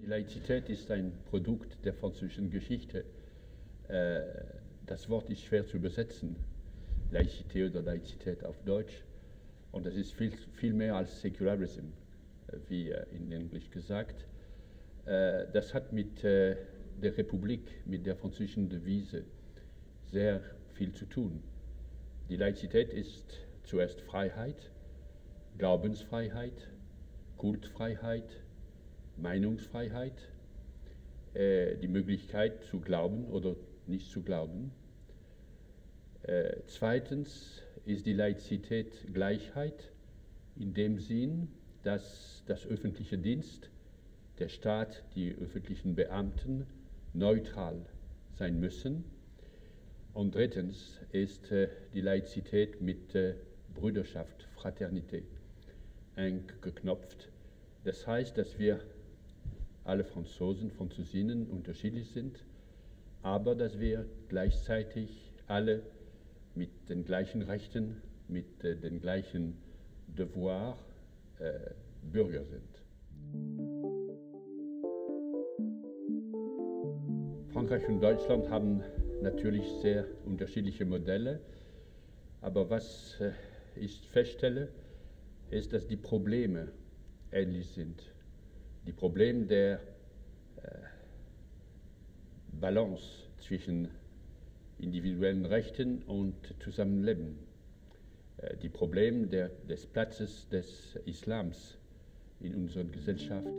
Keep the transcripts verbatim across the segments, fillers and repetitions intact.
Laizität ist ein Produkt der französischen Geschichte. Das Wort ist schwer zu übersetzen, Laicité oder Laizität auf Deutsch. Und das ist viel, viel mehr als Secularism, wie in Englisch gesagt. Das hat mit der Republik, mit der französischen Devise sehr viel zu tun. Die Laizität ist zuerst Freiheit, Glaubensfreiheit, Kultfreiheit, Meinungsfreiheit, äh, die Möglichkeit zu glauben oder nicht zu glauben. Äh, zweitens ist die Laizität Gleichheit in dem Sinn, dass das öffentliche Dienst, der Staat, die öffentlichen Beamten neutral sein müssen. Und drittens ist äh, die Laizität mit äh, Brüderschaft, Fraternité eng geknopft. Das heißt, dass wir alle Franzosen, Französinnen unterschiedlich sind, aber dass wir gleichzeitig alle mit den gleichen Rechten, mit äh, den gleichen Devoirs äh, Bürger sind. Frankreich und Deutschland haben natürlich sehr unterschiedliche Modelle, aber was äh, ich feststelle, ist, dass die Probleme ähnlich sind. Die Probleme der äh, Balance zwischen individuellen Rechten und Zusammenleben. Äh, die Probleme der, des Platzes des Islams in unserer Gesellschaft.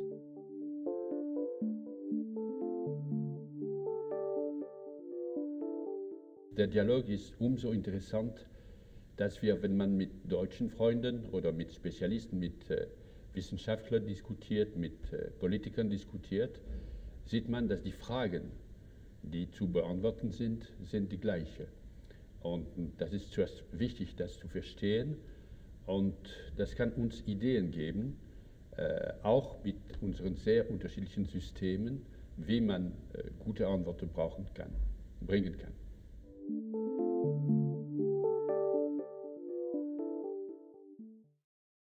Der Dialog ist umso interessant, dass wir, wenn man mit deutschen Freunden oder mit Spezialisten, mit äh, Wissenschaftlern diskutiert, mit äh, Politikern diskutiert, sieht man, dass die Fragen, die zu beantworten sind, sind die gleichen. Und das ist zuerst wichtig, das zu verstehen. Und das kann uns Ideen geben, äh, auch mit unseren sehr unterschiedlichen Systemen, wie man äh, gute Antworten brauchen kann, bringen kann.